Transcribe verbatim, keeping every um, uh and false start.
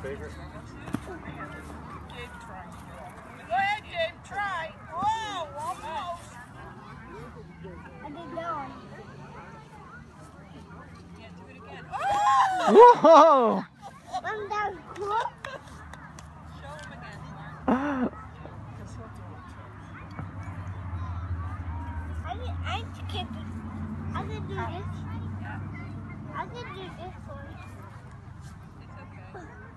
favorite? Gabe, try. Go ahead, Gabe, try. Whoa, almost. I did that. Can't do it again. Whoa! I'm down. Show him again, Mark. I mean, I'm skipping. I can do this. Yeah, I can do this one. it's okay.